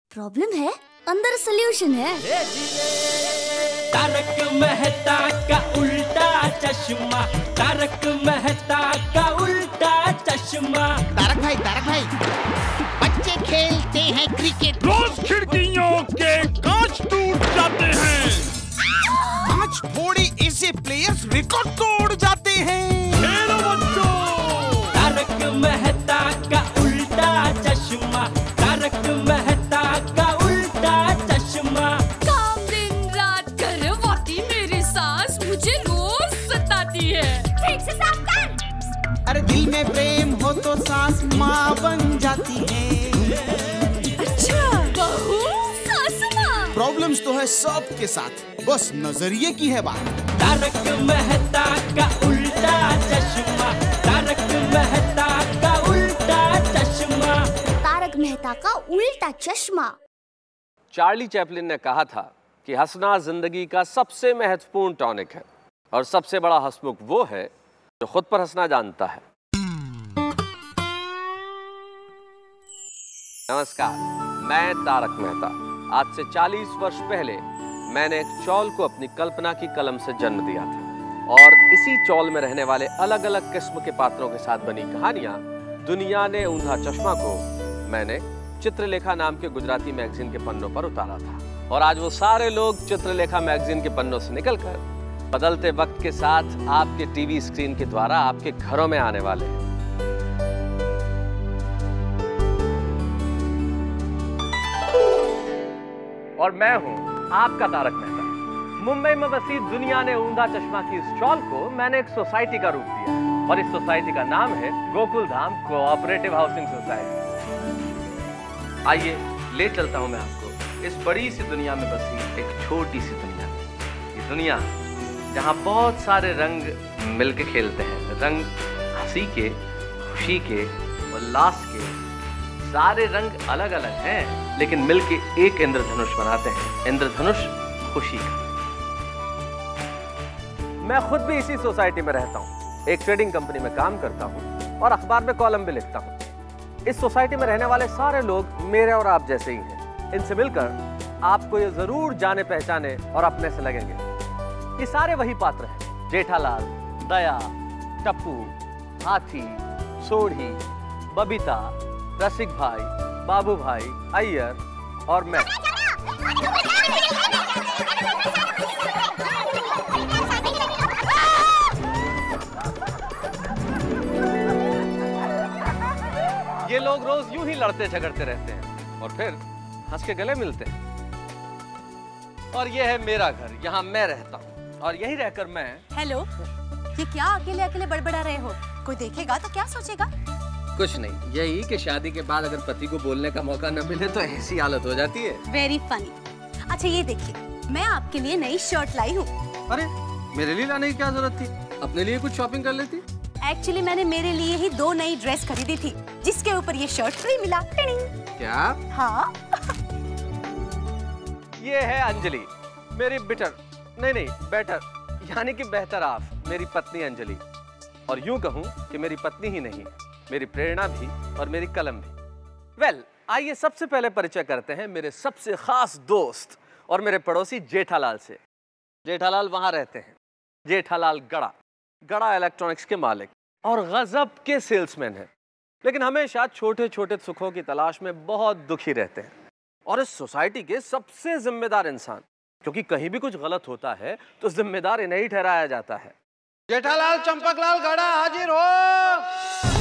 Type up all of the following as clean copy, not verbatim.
Problem है, अंदर solution है। तारक मेहता का उल्टा चश्मा, तारक मेहता का उल्टा चश्मा। तारक भाई, बच्चे खेलते हैं क्रिकेट, रोज खिड़कियों के कांच टूट जाते हैं। आज थोड़े ऐसे प्लेयर्स रिकॉर्ड तोड़ जाते हैं। खेलो बच्चों। तारक मेहता का उल्टा चश्मा, तारक मेहता का उल्टा चश्मा। काम दिन रात करवाती मेरी सास मुझे रोज सताती है। ठीक से साफ कर। अरे दिल में प्रेम हो तो सास माँ बन जाती है। अच्छा, बहू सास माँ। प्रॉब्लम्स तो है सबके साथ, बस नजरिए की है बात। तारक मेहता का उल्टा चश्मा, तारक मेहता का उल्टा चश्मा। तारक मेहता का उल्टा चश्मा। चार्ली चैपलिन ने कहा था कि हंसना जिंदगी का सबसे महत्वपूर्ण टॉनिक है और सबसे बड़ा हंसमुख वो है जो खुद पर हंसना जानता है। नमस्कार, मैं तारक मेहता। आज से 40 वर्ष पहले मैंने एक चौल को अपनी कल्पना की कलम से जन्म दिया था और इसी चौल में रहने वाले अलग अलग किस्म के पात्रों के साथ बनी कहानियां दुनिया ने ऊंधा चश्मा को मैंने चित्रलेखा नाम के गुजराती मैगजीन के पन्नों पर उतारा था। और आज वो सारे लोग चित्रलेखा मैगजीन के पन्नों से निकलकर बदलते वक्त के साथ आपके टीवी स्क्रीन के द्वारा आपके घरों में आने वाले हैं। और मैं हूं आपका तारक मेहता। मुंबई में बसी दुनिया ने ऊंधा चश्मा की इस चौल को मैंने एक सोसाइटी का रूप दिया है और इस सोसाइटी का नाम है Gokul Dham cooperative housing society. आइए ले चलता हूं मैं आपको इस बड़ी सी दुनिया में बसी एक छोटी सी दुनिया में। ये दुनिया जहां बहुत सारे रंग मिलके खेलते हैं, रंग हंसी के, खुशी के, उल्लास के। सारे रंग अलग अलग हैं लेकिन मिलके एक इंद्रधनुष बनाते हैं, इंद्रधनुष खुशी का। मैं खुद भी इसी सोसाइटी में रहता हूँ, एक ट्रेडिंग कंपनी में काम करता हूँ और अखबार में कॉलम भी लिखता हूँ। इस सोसाइटी में रहने वाले सारे लोग मेरे और आप जैसे ही हैं। इनसे मिलकर आपको ये जरूर जाने पहचाने और अपने से लगेंगे। ये सारे वही पात्र हैं, जेठालाल, दया, टप्पू, हाथी, सोढ़ी, बबीता, रसिक भाई, बाबू भाई, अय्यर और मैं। ये लोग रोज यूं ही लड़ते झगड़ते रहते हैं और फिर हंस के गले मिलते हैं। और ये है मेरा घर, यहाँ मैं रहता हूँ और यही रहकर मैं। हेलो, ये क्या अकेले अकेले बड़बड़ा रहे हो? कोई देखेगा तो क्या सोचेगा? कुछ नहीं, यही कि शादी के बाद अगर पति को बोलने का मौका न मिले तो ऐसी हालत हो जाती है। Very funny. अच्छा ये देखिए, मैं आपके लिए नई शर्ट लाई हूँ। अरे मेरे लिए लाने की क्या जरूरत थी? अपने लिए कुछ शॉपिंग कर लेती। एक्चुअली मैंने मेरे लिए ही 2 नई ड्रेस खरीदी थी जिसके ऊपर ये शर्ट फ्री मिला। क्या? हाँ। ये है अंजलि, मेरी बेटर यानी कि बेहतर आप, मेरी पत्नी अंजलि। और यूं कहूं कि मेरी पत्नी ही नहीं, मेरी प्रेरणा भी और मेरी कलम भी। वेल, आइए सबसे पहले परिचय करते हैं मेरे सबसे खास दोस्त और मेरे पड़ोसी जेठालाल से। जेठालाल वहां रहते हैं। जेठालाल गड़ा इलेक्ट्रॉनिक्स के मालिक और गजब के सेल्समैन हैं, लेकिन हमेशा छोटे छोटे सुखों की तलाश में बहुत दुखी रहते हैं। और इस सोसाइटी के सबसे जिम्मेदार इंसान, क्योंकि कहीं भी कुछ गलत होता है तो जिम्मेदार इन्हें ही ठहराया जाता है। जेठालाल चंपकलाल गड़ा हाजिर हो।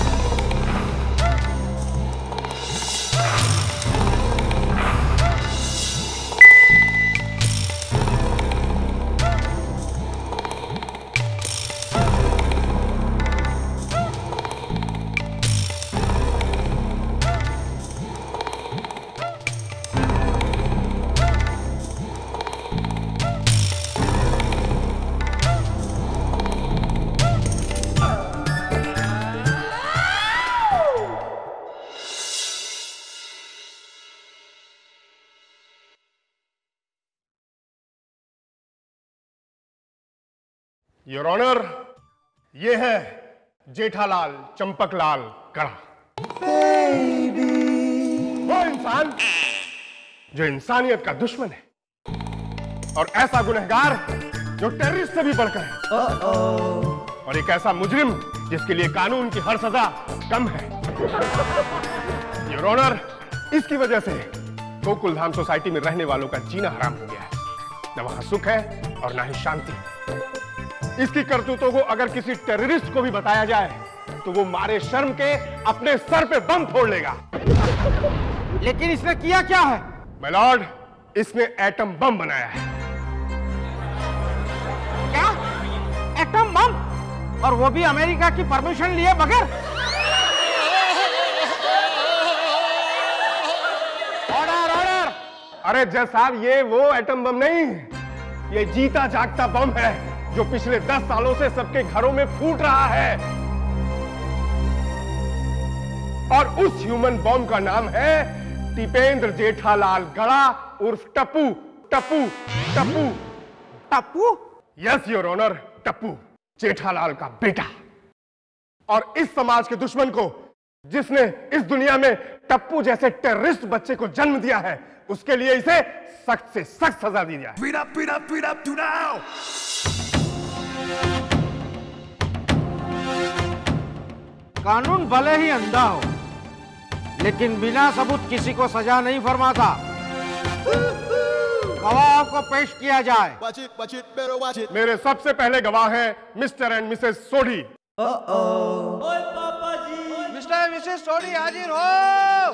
योर ऑनर, ये है जेठालाल चंपकलाल गड़ा। वो इंसान जो इंसानियत का दुश्मन है और ऐसा गुनहगार जो टेररिस्ट से भी बढ़कर है और एक ऐसा मुजरिम जिसके लिए कानून की हर सजा कम है। योर ऑनर, इसकी वजह से गोकुल धाम सोसाइटी में रहने वालों का जीना हराम हो गया है। न वहां सुख है और न ही शांति। इसकी करतूतों को अगर किसी टेररिस्ट को भी बताया जाए तो वो मारे शर्म के अपने सर पे बम फोड़ लेगा। लेकिन इसने किया क्या है? माय लॉर्ड, इसने एटम बम बनाया है। क्या? Atom bomb? और वो भी अमेरिका की परमिशन लिए बगैर? Order order! अरे जज साहब, ये वो एटम बम नहीं, ये जीता जागता बम है जो पिछले 10 सालों से सबके घरों में फूट रहा है। और उस ह्यूमन बॉम्ब का नाम है टिपेंद्र जेठालाल गड़ा उर्फ Tappu. Tappu Tappu Tappu? Yes your honour, Tappu, Jethalal का बेटा। और इस समाज के दुश्मन को, जिसने इस दुनिया में टप्पू जैसे टेररिस्ट बच्चे को जन्म दिया है, उसके लिए इसे सख्त से सख्त सजा दी जाए। कानून भले ही अंधा हो, लेकिन बिना सबूत किसी को सजा नहीं फरमाता। गवाह को पेश किया जाए। मेरे सबसे पहले गवाह हैं Mr and Mrs Sodhi. Mr and Mrs Sodhi हाजिर हो।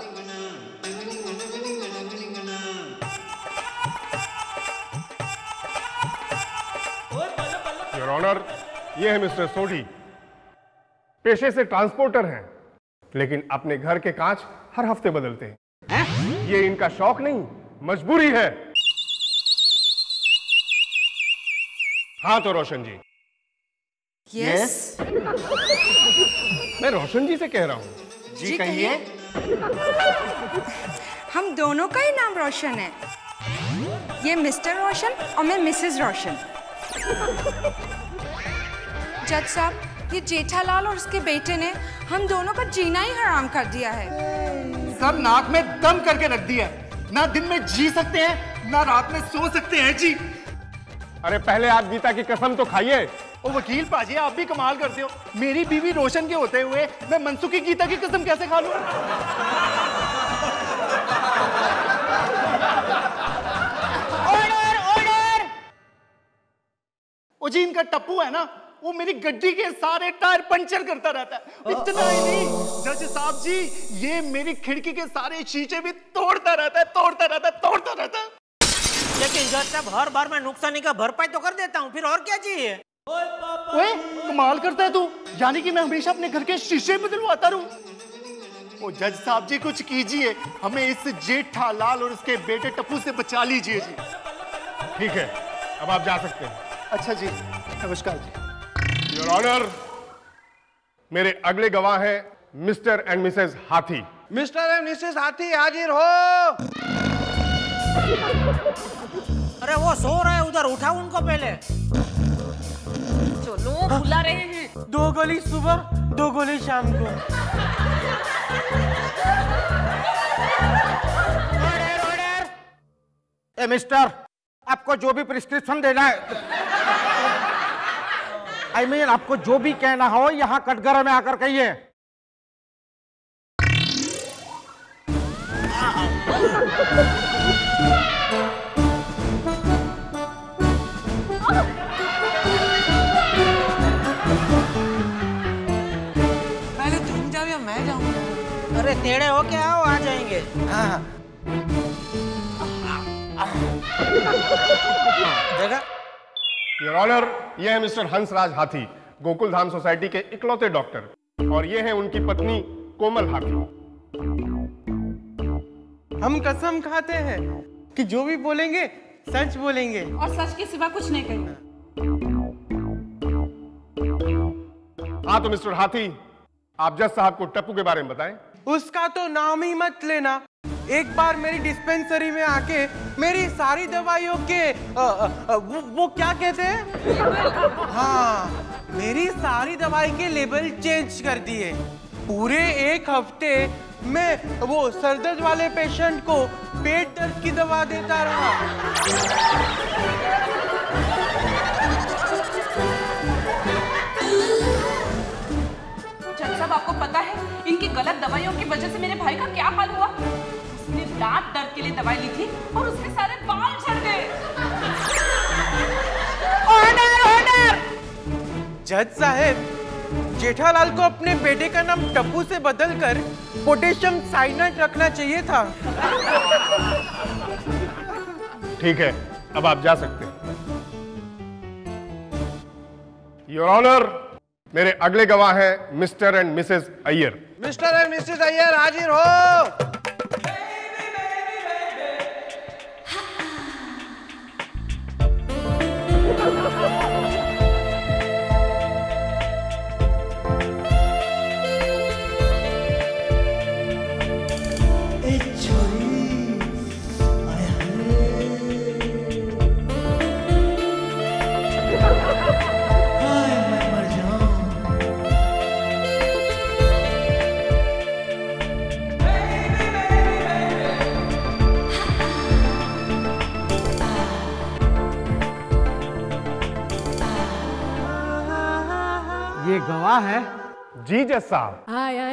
योर ऑनर, ये है मिस्टर सोढ़ी। पेशे से ट्रांसपोर्टर हैं, लेकिन अपने घर के कांच हर हफ्ते बदलते हैं। ये इनका शौक नहीं, मजबूरी है। हाँ तो रोशन जी। यस। मैं रोशन जी से कह रहा हूँ। जी कहिए। हम दोनों का ही नाम रोशन है। ये मिस्टर रोशन और मैं मिसेस रोशन। जज साहब, ये जेठालाल और उसके बेटे ने हम दोनों का जीना ही हराम कर दिया है। सर नाक में दम करके रख दिया। ना दिन में जी सकते हैं, ना रात में सो सकते हैं जी। अरे पहले आप गीता की कसम तो खाइए। ओ वकील पाजी, आप भी कमाल करते हो। मेरी बीवी रोशन के होते हुए मैं मनसुख की गीता की कसम कैसे खा लूं? Order order! ओ जी, इनका टप्पू है ना, वो मेरी गड्डी के सारे टायर पंचर करता रहता है। इतना ही नहीं जज साहब जी, ये मेरी खिड़की के सारे शीशे भी तोड़ता रहता है। लेकिन जज साहब, हर बार मैं नुकसानी का भरपाई तो कर देता हूँ, फिर और क्या चाहिए? ओए कमाल करता है तू, यानी कि मैं हमेशा अपने घर के शीशे बदलवाता रहूं। ओ जज साहब जी, कुछ कीजिए, हमें इस जेठालाल और उसके बेटे टप्पू से बचा लीजिए जी। ठीक है, अब आप जा सकते हैं। अच्छा जी, नमस्कार जी। योर ऑनर, मेरे अगले गवाह हैं Mr and Mrs Hathi. Mr and Mrs Hathi हाजिर हो। अरे वो सो रहे हैं, उधर उठाओ उनको पहले। चलो, बुला रहे हैं। 2 गोली सुबह, 2 गोली शाम को। Order order! ए मिस्टर, आपको जो भी प्रिस्क्रिप्शन देना है, I mean, आपको जो भी कहना हो यहाँ कटघरे में आकर कहिए। पहले तुम जाओ या मैं जाऊँ? अरे टेढ़े हो के आओ, आ जाएंगे। देखा? योर ऑनर, ये है मिस्टर हंसराज हाथी, गोकुल धाम सोसाइटी के इकलौते डॉक्टर, और ये है उनकी पत्नी कोमल हाथी। हम कसम खाते हैं कि जो भी बोलेंगे सच बोलेंगे और सच के सिवा कुछ नहीं कहेंगे। हाँ तो मिस्टर हाथी, आप जज साहब को टप्पू के बारे में बताएं। उसका तो नाम ही मत लेना। एक बार मेरी डिस्पेंसरी में आके मेरी सारी दवाइयों के वो क्या कहते हैं, हाँ, मेरी सारी दवाई के लेबल चेंज कर दिए। पूरे 1 हफ्ते में वो सरदर्द वाले पेशेंट को पेट दर्द की दवा देता रहा। जज साहब, आपको पता है इनकी गलत दवाइयों की वजह से मेरे भाई का क्या हाल हुआ? उसने दांत दर्द के लिए दवाई ली थी और उसके सारे बाल झड़ गए। Order, order! जज साहब, जेठालाल को अपने बेटे का नाम टप्पू से बदलकर पोटेशियम साइनाइड रखना चाहिए था। ठीक है, अब आप जा सकते हैं। योर ऑनर, मेरे अगले गवाह हैं Mr and Mrs Iyer. Mr and Mrs Iyer हाजिर हो। ये गवाह है? जी जज साहब।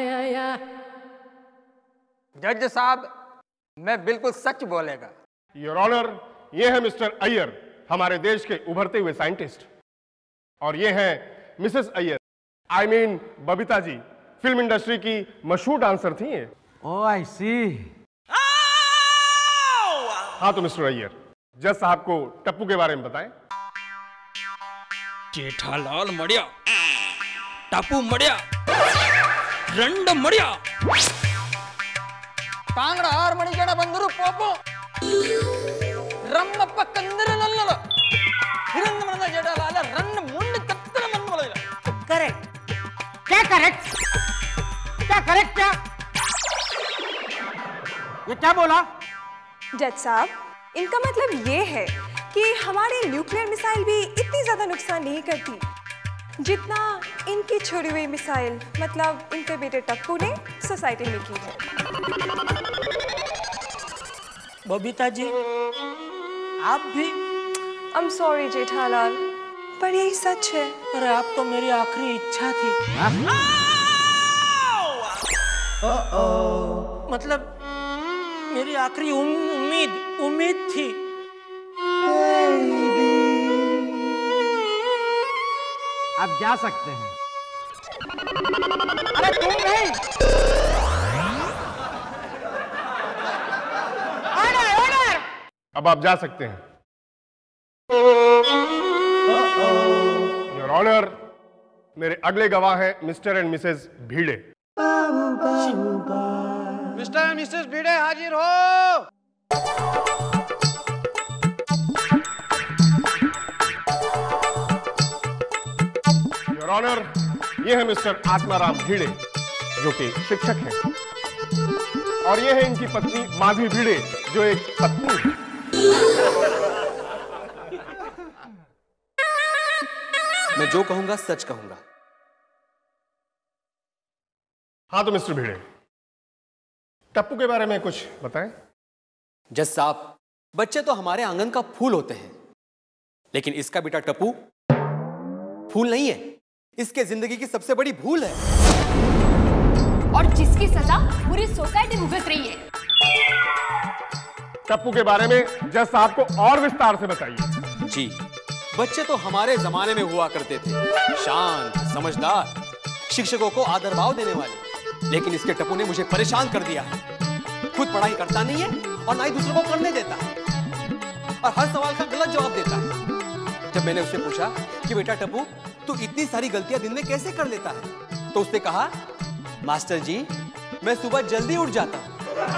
जज साहब, मैं बिल्कुल सच बोलेगा। योर ऑनर, ये है मिस्टर अय्यर, हमारे देश के उभरते हुए साइंटिस्ट। और ये हैं Mrs Iyer, I mean Babita ji, film industry की मशहूर डांसर थी ये। ओह आई सी। हाँ तो मिस्टर अय्यर, जज साहब को टप्पू के बारे में बताएं। जेठालाल मड़िया, टप्पू मड़िया, रंड मड़िया, तांगड़ा मणिगण बंदरू पोपो, रम्मप्प कंदर नल्लल, हिरंद मनद जेठालाल रन्न मुंड कत्तर मन बोलेगा। करेक्ट। क्या करेक्ट? क्या करेक्ट? क्या ये क्या बोला? जज साहब, इनका मतलब ये है कि हमारी न्यूक्लियर मिसाइल भी इतनी ज्यादा नुकसान नहीं करती जितना इनकी छोड़ी हुई मिसाइल, मतलब इनके बेटे टप्पू ने सोसाइटी में की है। बबीता जी, आप भी? I'm sorry जेठालाल, पर यही सच है। अरे आप तो मेरी आखिरी इच्छा थी। मतलब मेरी आखिरी उम्मीद थी। आप जा सकते हैं। अरे तुम नहीं। Order, order! अब आप जा सकते हैं। योर ऑनर, मेरे अगले गवाह हैं Mr and Mrs Bhide. Mr and Mrs Bhide हाजिर हो। योर ऑनर, ये है मिस्टर आत्माराम भीड़े, जो कि शिक्षक हैं। और ये है इनकी पत्नी माधवी भीड़े, जो एक पत्नी है। मैं जो कहूंगा सच कहूंगा। हाँ तो मिस्टर भीड़े, टप्पू के बारे में कुछ बताएं। जज साहब, बच्चे तो हमारे आंगन का फूल होते हैं, लेकिन इसका बेटा टप्पू फूल नहीं है, इसके जिंदगी की सबसे बड़ी भूल है, और जिसकी सजा पूरी सोसाइटी भुगत रही है। टप्पू के बारे में जज साहब को और विस्तार से बताइए। जी, बच्चे तो हमारे जमाने में हुआ करते थे, शांत, समझदार, शिक्षकों को आदर भाव देने वाले। लेकिन इसके टप्पू ने मुझे परेशान कर दिया है। खुद पढ़ाई करता नहीं है और ना ही दूसरों को करने देता है, और हर सवाल का गलत जवाब देता है। जब मैंने उससे पूछा कि बेटा टप्पू, तू इतनी सारी गलतियां दिन में कैसे कर लेता है, तो उसने कहा, मास्टर जी, मैं सुबह जल्दी उठ जाता हूं।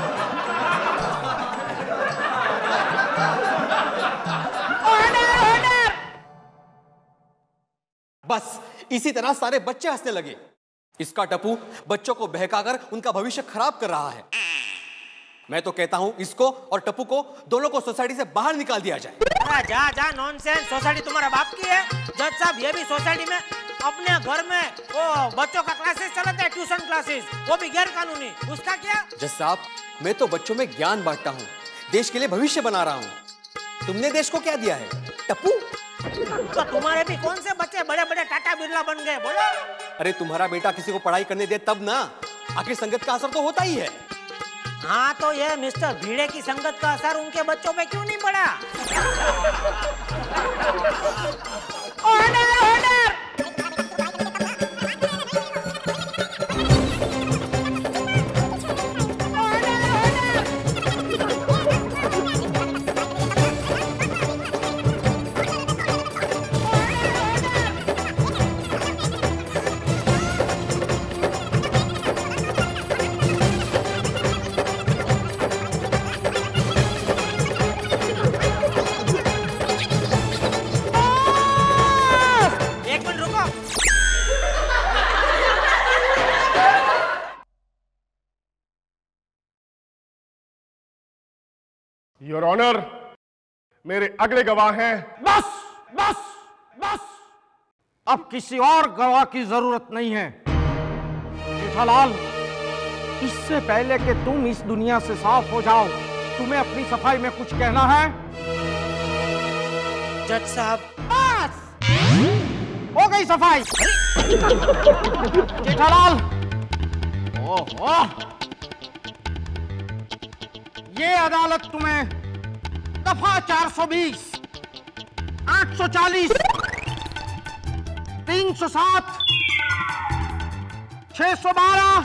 बस इसी तरह सारे बच्चे हंसने लगे। इसका टप्पू बच्चों को बहकाकर उनका भविष्य खराब कर रहा है। मैं तो कहता हूं इसको और टप्पू को दोनों को सोसाइटी से बाहर निकाल दिया जाए। जा नॉनसेंस, सोसाइटी तुम्हारा बाप की है। जज साहब, ये भी सोसाइटी में अपने घर में वो बच्चों का क्लासेस चलाते हैं, ट्यूशन क्लासेस, वो भी गैर कानूनी, उसका क्या? जज साहब, मैं तो बच्चों में ज्ञान बांटता हूं, देश के लिए भविष्य बना रहा हूँ। तुमने देश को क्या दिया है? टप्पू। तो तुम्हारे भी कौन से बच्चे बड़े बड़े टाटा बिरला बन गए, बोलो? अरे तुम्हारा बेटा किसी को पढ़ाई करने दे तब ना, आखिर संगत का असर तो होता ही है। हाँ, तो ये मिस्टर भीड़े की संगत का असर उनके बच्चों पे क्यों नहीं पड़ा? Order, order! योर ऑनर, मेरे अगले गवाह हैं। बस बस बस, अब किसी और गवाह की जरूरत नहीं है। जेठालाल, इससे पहले कि तुम इस दुनिया से साफ हो जाओ, तुम्हें अपनी सफाई में कुछ कहना है? जज साहब, बस हो गई सफाई। जेठालाल, ओहो, ये अदालत तुम्हें दफा 420, 840, 307, 612,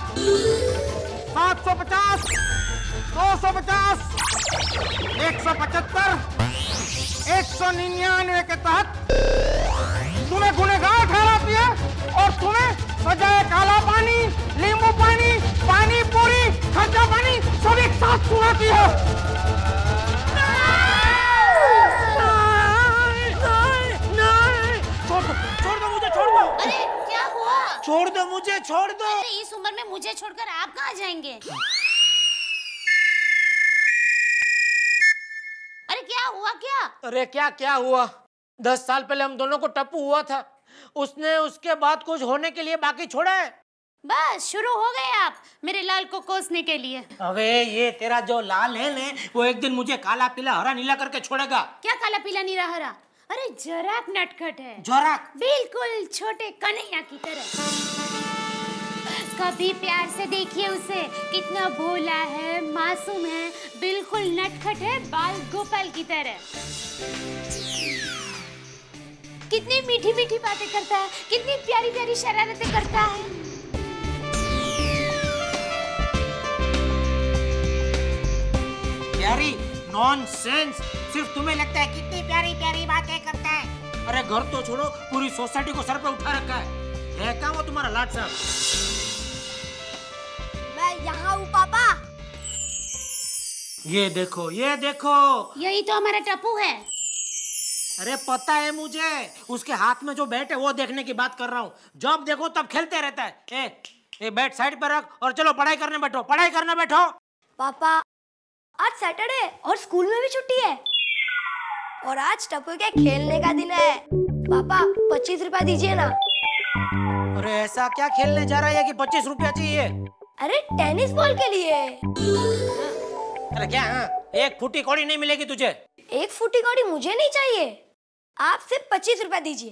750, 250, 175, 199 के तहत तुम्हें गुनहगार ठहराती है और तुम्हें सजाए काला पानी, नींबू पानी, पानी पूरी, खर्चा पानी सब एक साथ सुनाती है। छोड़ दो मुझे, छोड़ दो। अरे क्या हुआ? छोड़ दो मुझे, छोड़ दो। अरे इस उम्र में मुझे छोड़कर आप कहाँ जाएंगे? अरे क्या हुआ क्या? अरे क्या हुआ? 10 साल पहले हम दोनों को टप्पू हुआ था, उसने उसके बाद कुछ होने के लिए बाकी छोड़ा है। बस शुरू हो गए आप मेरे लाल को कोसने के लिए। अबे ये तेरा जो लाल है ना, वो एक दिन मुझे काला पीला हरा नीला करके छोड़ेगा। क्या काला पीला नीला हरा? अरे जोराक नटखट है। जोराक? बिल्कुल छोटे कन्हैया की तरह। कभी प्यार से देखिए उसे, कितना भोला है, मासूम है, बिल्कुल नटखट है, बाल गोपाल की तरह। कितनी मीठी मीठी बातें करता है, कितनी प्यारी प्यारी शरारतें करता है। प्यारी? नॉनसेंस। सिर्फ तुम्हें लगता है कितनी प्यारी प्यारी बातें करता है। अरे घर तो छोड़ो, पूरी सोसाइटी को सर पे उठा रखा है क्या वो तुम्हारा लाड साहब? मैं यहाँ हूँ पापा। ये देखो, ये देखो, यही तो हमारा टप्पू है। अरे पता है मुझे, उसके हाथ में जो बैट है वो देखने की बात कर रहा हूँ। जब देखो तब खेलते रहता है। ए बैट साइड पर रख और चलो पढ़ाई करने बैठो, पढ़ाई करने बैठो। पापा, आज सैटरडे और स्कूल में भी छुट्टी है और आज टप्पू के खेलने का दिन है। पापा 25 रुपया दीजिए ना। अरे ऐसा क्या खेलने जा रहा है कि 25 रुपया चाहिए? अरे टेनिस बॉल के लिए। अरे क्या? एक फुटी कौड़ी नहीं मिलेगी तुझे? एक फुटी कौड़ी मुझे नहीं चाहिए, आप सिर्फ 25 रुपया दीजिए।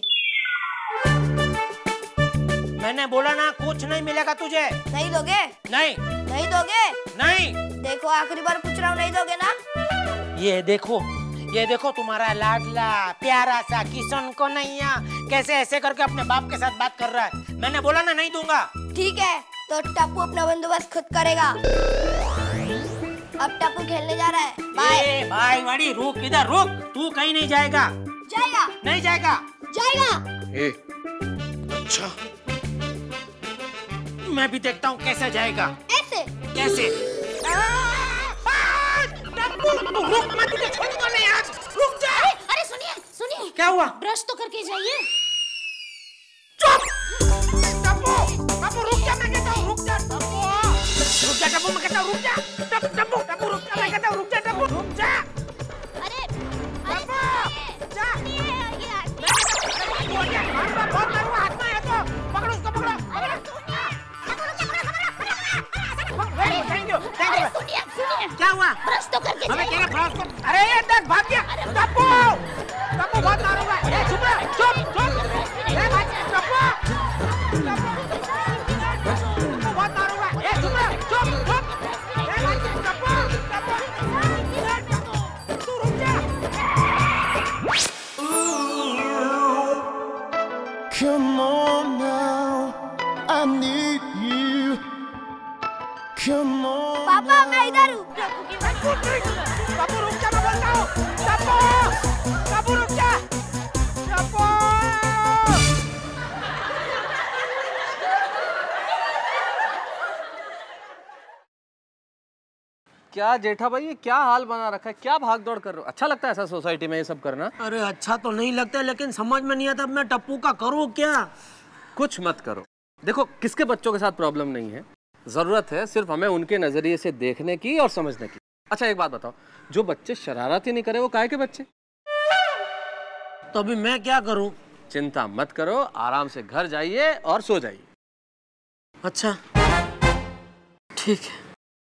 मैंने बोला ना कुछ नहीं मिलेगा तुझे। नहीं दोगे? नहीं। नहीं दोगे? नहीं। देखो आखिरी बार पूछ रहा हूँ, नहीं दोगे ना? ये देखो तुम्हारा लाडला प्यारा सा किशन कन्हैया कैसे ऐसे करके अपने बाप के साथ बात कर रहा है। मैंने बोला ना नहीं दूंगा। ठीक है, तो टप्पू अपना बंदोबस्त खुद करेगा। अब टप्पू खेलने जा रहा है। बाय। बाय वाड़ी, रुक इधर रुक, तू कहीं नहीं जाएगा। जाएगा। नहीं जाएगा। जाएगा। अच्छा, मैं भी देखता हूँ कैसे जाएगा। ऐसे? कैसे? टप्पू रुक मत, तुझे छोड़ूंगा नहीं आज, रुक जा। अरे सुनिए, क्या हुआ? ब्रश तो करके जाइए। चुप! टप्पू रुक जा, मैं कहता हूँ रुक जा। टप्पू मैं कहता हूँ रुक जा। टप्पू रुक जा, मैं कहता हूँ रुक जा। टप्पू रुक जा। अरे टप्पू जा। बहुत मारूंगा, हाथ में है तो पकड़ो उसको, पकड़ो। Thank you. सुनिए, क्या हुआ? ब्रश तो करके हमें क्या ब्रश देख भाग गया। टप्पू टप्पू बहुत मारूंगा। ए चुप रह, चुप चुप। ए भाई टप्पू टप्पू बहुत मारूंगा। ए चुप रह, चुप चुप। ए भाई टप्पू टप्पू तू रुक जा। Come on now, I need you. Come on. पापा मैं इधर हूँ। टप्पू रुक जा, मैं बोलता हूँ। टप्पू टप्पू रुक जा। टप्पू क्या जेठा भाई, ये क्या हाल बना रखा है? क्या भाग दौड़ कर रहे हो? अच्छा लगता है ऐसा सोसाइटी में ये सब करना? अरे अच्छा तो नहीं लगता, लेकिन समझ में नहीं आता अब मैं टप्पू का करूँ क्या। कुछ मत करो। देखो किसके बच्चों के साथ प्रॉब्लम नहीं है, जरूरत है सिर्फ हमें उनके नजरिए से देखने की और समझने की। अच्छा एक बात बताओ, जो बच्चे शरारत ही नहीं करे वो काहे के बच्चे? तो अभी मैं क्या करूं? चिंता मत करो, आराम से घर जाइए और सो जाइए। अच्छा ठीक है।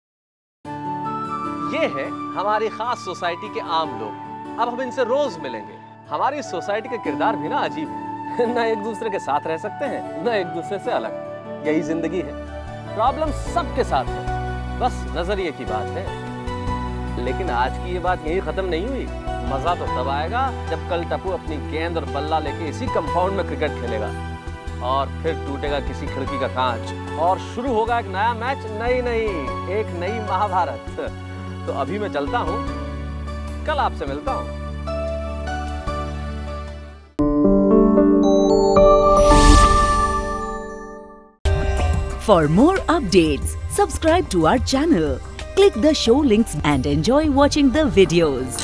ये है हमारी खास सोसाइटी के आम लोग। अब हम इनसे रोज मिलेंगे। हमारी सोसाइटी के किरदार भी ना अजीब है। न एक दूसरे के साथ रह सकते हैं, न एक दूसरे से अलग। यही जिंदगी है। प्रॉब्लम सबके साथ है, बस नजरिए की बात है। लेकिन आज की ये बात यही खत्म नहीं हुई। मजा तो तब आएगा जब कल टप्पू अपनी गेंद और बल्ला लेके इसी कंपाउंड में क्रिकेट खेलेगा और फिर टूटेगा किसी खिड़की का कांच और शुरू होगा एक नया मैच, एक नई महाभारत। तो अभी मैं चलता हूँ, कल आपसे मिलता हूँ। For more updates, subscribe to our channel, click the show links and enjoy watching the videos.